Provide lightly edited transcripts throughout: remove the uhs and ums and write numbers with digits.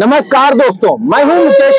नमस्कार दोस्तों, मैं हूं मुकेश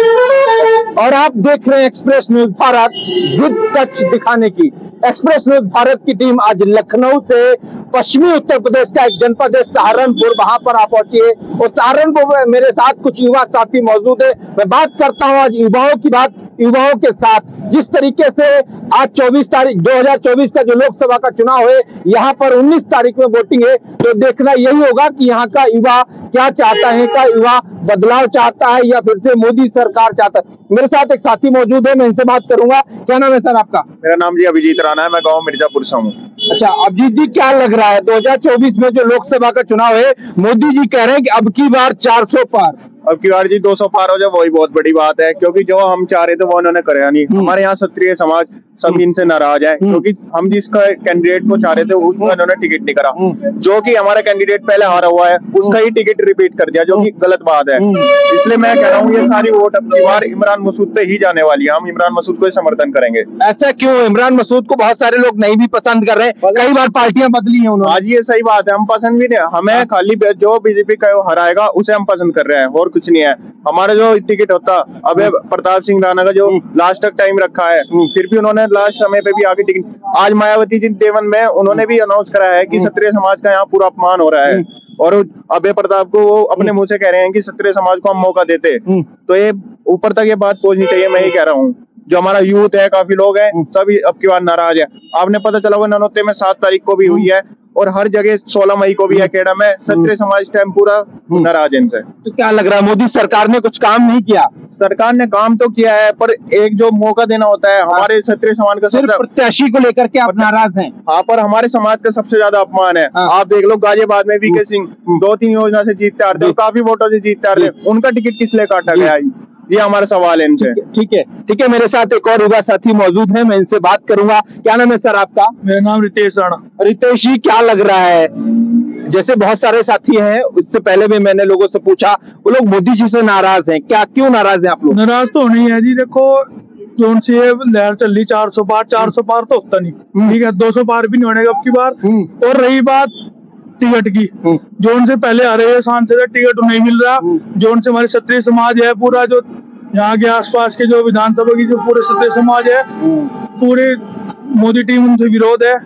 मानव और आप देख रहे हैं एक्सप्रेस न्यूज भारत। जिद सच दिखाने की एक्सप्रेस न्यूज भारत की टीम आज लखनऊ से पश्चिमी उत्तर प्रदेश का एक जनपद है सहारनपुर, वहां पर आप पहुंची है और सहारनपुर में मेरे साथ कुछ युवा साथी मौजूद है। मैं बात करता हूं आज युवाओं की बात, युवाओं के साथ जिस तरीके से आज 24 तारीख 2024 का जो लोकसभा का चुनाव है, यहाँ पर 19 तारीख में वोटिंग है, तो देखना यही होगा कि यहाँ का युवा क्या चाहता है। क्या युवा बदलाव चाहता है या फिर से मोदी सरकार चाहता है। मेरे साथ एक साथी मौजूद है, मैं इनसे बात करूंगा। क्या नाम है सर आपका? मेरा नाम जी अभिजीत राणा है, मैं गांव मिर्जापुर से हूँ। अच्छा अभिजीत जी, क्या लग रहा है 2024 में जो लोकसभा का चुनाव है, मोदी जी कह रहे हैं कि अब की बार 400 पार, अब की बार जी 200 पार हो जाए वही बहुत बड़ी बात है, क्योंकि जो हम चाह रहे थे वो उन्होंने कराया नहीं। हमारे यहाँ क्षत्रिय समाज सब इनसे नाराज है, क्योंकि हम जिसका कैंडिडेट को चाह रहे थे उसको उन्होंने टिकट नहीं करा। जो कि हमारा कैंडिडेट पहले हारा हुआ है उसका ही टिकट रिपीट कर दिया, जो कि गलत बात है। इसलिए मैं कह रहा हूँ ये सारी वोट अब की बार इमरान मसूद पे ही जाने वाली है। हम इमरान मसूद को ही समर्थन करेंगे। ऐसा क्यों? इमरान मसूद को बहुत सारे लोग नहीं भी पसंद कर रहे हैं, कई बार पार्टियां बदली हैं उन्होंने। आज ये सही बात है, हम पसंद भी नहीं, हमें खाली जो बीजेपी का हराएगा उसे हम पसंद कर रहे हैं और कुछ नहीं है। हमारा जो टिकट होता अबे प्रताप सिंह राणा का जो लास्ट तक टाइम रखा है, फिर भी उन्होंने लास्ट समय पे भी आगे टिकट। आज मायावती जी देवन में उन्होंने भी अनाउंस कराया है कि क्षत्रिय समाज का यहाँ पूरा अपमान हो रहा है, और अभय प्रताप को वो अपने मुंह से कह रहे हैं कि क्षत्रिय समाज को हम मौका देते। तो ये ऊपर तक ये बात पहुंचनी चाहिए, मैं ही कह रहा हूँ। जो हमारा यूथ है, काफी लोग हैं, सभी अब की बार नाराज है। आपने पता चला होगा ननौते में 7 तारीख को भी हुई है और हर जगह 16 मई को भी है खेड़ा में। क्षत्रिय समाज टाइम पूरा नाराज है इनसे। तो क्या लग रहा है मोदी सरकार ने कुछ काम नहीं किया? सरकार ने काम तो किया है, पर एक जो मौका देना होता है हमारे क्षत्रिय समाज का सिर्फ प्रत्याशी को लेकर के आप नाराज हैं? हाँ, पर हमारे समाज का सबसे ज्यादा अपमान है। आप देख लो गाजियाबाद में वीके सिंह 2-3 योजना से जीतते आ रहे थे, काफी वोटों से जीतते आ रहे थे, उनका टिकट किस लिए काटा गया? ये हमारा सवाल है इनसे। ठीक है, मेरे साथ एक और युवा साथी मौजूद है, मैं इनसे बात करूंगा। क्या नाम है सर आपका? मेरा नाम रितेश राणा। रितेश जी, क्या लग रहा है, जैसे बहुत सारे साथी हैं, इससे पहले भी मैंने लोगों से पूछा, वो लोग मोदी जी से नाराज हैं, क्या क्यों नाराज हैं आप लोग? नाराज तो नहीं है जी, देखो जो से लहर चल रही 400 पार तो होता नहीं, ठीक है, 200 पार भी नहीं होने अब की बार। और रही बात टिकट की, जो उनसे पहले आ रहे सांसद टिकट नहीं मिल रहा, जो उनसे हमारे क्षत्रिय समाज है, पूरा जो यहाँ के आसपास के जो विधानसभा की जो पूरे क्षत्रिय समाज है, पूरे मोदी टीम उनसे विरोध है।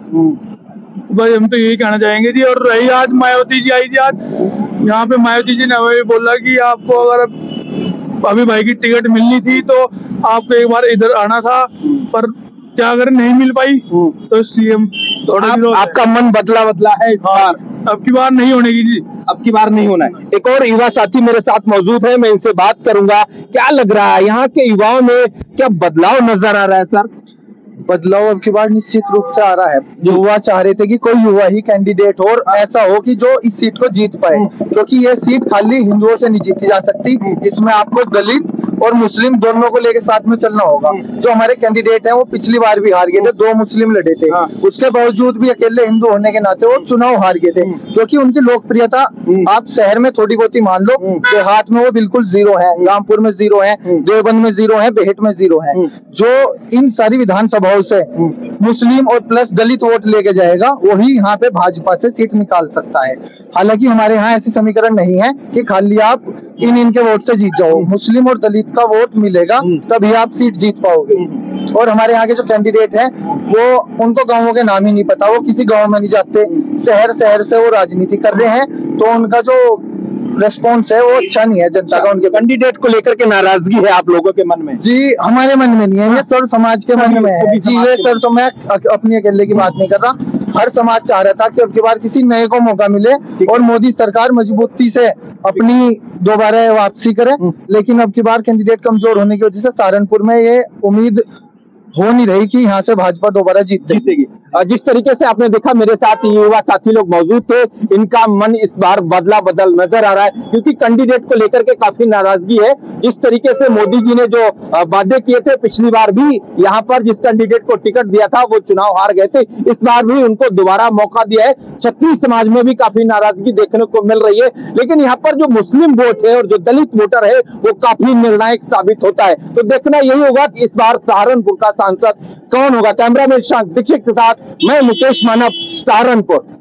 भाई हम तो यही कहना चाहेंगे जी। और रही आज मायावती जी आई थी, आज यहाँ पे मायावती जी ने हमें बोला कि आपको अगर अभी भाई की टिकट मिलनी थी तो आपको एक बार इधर आना था, पर क्या अगर नहीं मिल पाई तो सीएम थोड़ा आपका मन बदला है इस बार? अब की बार नहीं होने की जी, अब की बार नहीं होना है। एक और युवा साथी मेरे साथ मौजूद है, मैं इनसे बात करूंगा। क्या लग रहा है, यहाँ के युवाओं में क्या बदलाव नजर आ रहा है सर? बदलाव अब की बार निश्चित रूप से आ रहा है। युवा चाह रहे थे कि कोई युवा ही कैंडिडेट हो और ऐसा हो कि जो इस सीट को जीत पाए, क्योंकि ये सीट खाली हिंदुओं से नहीं जीती जा सकती। इसमें आपको दलित और मुस्लिम दोनों को लेकर साथ में चलना होगा। जो हमारे कैंडिडेट हैं वो पिछली बार भी हार गए थे, 2 मुस्लिम लड़े थे, उसके बावजूद भी अकेले हिंदू होने के नाते वो चुनाव हार गए थे, क्योंकि उनकी लोकप्रियता आप शहर में थोड़ी बहुत ही मान लो, देहात में वो बिल्कुल 0 है, रामपुर में 0 है, देवबंद में 0 है, बेहट में 0 है। जो इन सारी विधानसभाओं से मुस्लिम और प्लस दलित वोट लेके जाएगा वही यहाँ पे भाजपा से सीट निकाल सकता है। हालांकि हमारे यहाँ ऐसी समीकरण नहीं है कि खाली आप इनके वोट से जीत जाओ, मुस्लिम और दलित का वोट मिलेगा तभी आप सीट जीत पाओगे। और हमारे यहाँ के जो कैंडिडेट हैं वो उनको गांवों के नाम ही नहीं पता, वो किसी गांव में नहीं जाते, शहर से वो राजनीति कर रहे हैं, तो उनका जो रेस्पॉन्स है वो अच्छा नहीं है जनता का। उनके कैंडिडेट को लेकर के नाराजगी है आप लोगों के मन में? जी हमारे मन में नहीं है, ये सर्व समाज के मन में है जी। ये सर्व, मैं अपनी अकेले की बात नहीं कर रहा, हर समाज चाह रहा था कि अब की बार किसी नए को मौका मिले और मोदी सरकार मजबूती से अपनी दोबारा वापसी करे। लेकिन अब की बार कैंडिडेट कमजोर होने की वजह से सहारनपुर में ये उम्मीद हो नहीं रही कि यहाँ से भाजपा दोबारा जीतेगी। जिस तरीके से आपने देखा, मेरे साथ युवा साथी लोग मौजूद थे, इनका मन इस बार बदल नजर आ रहा है, क्योंकि कैंडिडेट को लेकर के काफी नाराजगी है। जिस तरीके से मोदी जी ने जो वादे किए थे पिछली बार भी, यहाँ पर जिस कैंडिडेट को टिकट दिया था वो चुनाव हार गए थे, इस बार भी उनको दोबारा मौका दिया है। क्षत्रिय समाज में भी काफी नाराजगी देखने को मिल रही है, लेकिन यहाँ पर जो मुस्लिम वोट है और जो दलित वोटर है वो काफी निर्णायक साबित होता है। तो देखना यही होगा कि इस बार सहारनपुर का सांसद कौन होगा। कैमरा मैन दीक्षित के साथ मैं मुकेश मानव, सहारनपुर।